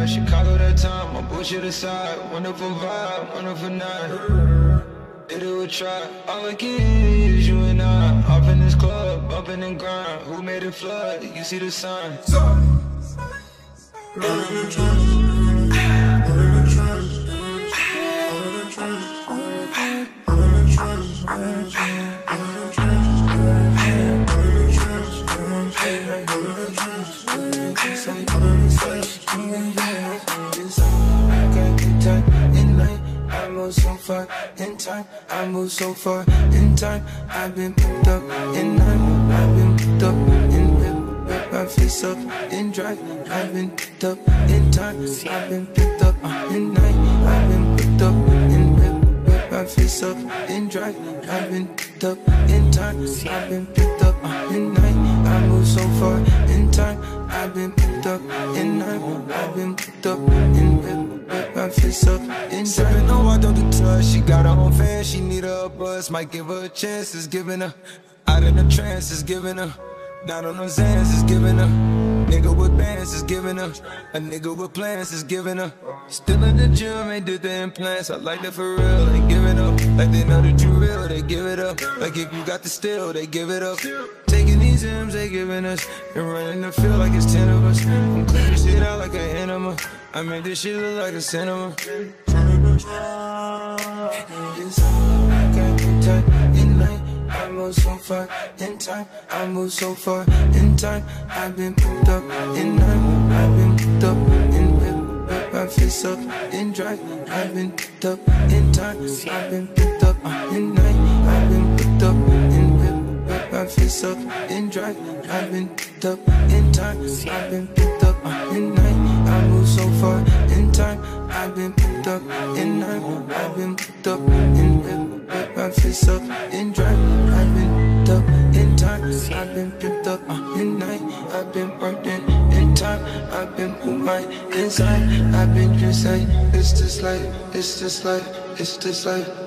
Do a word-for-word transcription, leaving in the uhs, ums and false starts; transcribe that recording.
ride. Chicago that time, my bullshit aside. Wonderful vibe, wonderful night. Hit it with Trav, all I get is you and I. Off in this club, bumpin' and grind. Who made it flood? You see the sign. I move so far in time, I move so far in time. I've been picked up in night, I've been picked up in whip, whip my face up in drive. I've been picked up in time, I've been picked up in night. I've been picked up in whip, whip my face up in drive. I've been picked up in time, I've been picked up in night. I move so far in time, I've been picked up in night. I've been picked up in whip, whip my face up in drive. Sippin' on water, don't do touch. She got her own fan, she need a buzz. Might give her a chance, it's giving her. Out in the trance, it's giving her. Not on those hands, it's giving her. Nigga with bands, is giving her. A nigga with plans, is giving her. Still in the gym, ain't did the implants. I like that for real, ain't giving up. Like they know that you real, they give it up. Like if you got the still, they give it up. Taking these M's, they giving us. And running the field like it's ten of us. I'm clearing shit out like an animal. I made this shit look like a cinema. It's all I got in time, in night. I move so far in time, I move so far in time. I've been picked up in night, I've been picked up in whip, whip my face up in drive. I've been picked up in time, I've been picked up in night. I've been picked up in whip, whip my face up in drive. I've been picked up in time, I've been picked up in night. I move so far in time, I've been picked up in night. I've been picked up in whip, whip my face up in drive. I've been picked up in time, I've been picked up in night. I've been working in time, I've been with my inside. I've been just like, it's just like, it's just like, it's just like.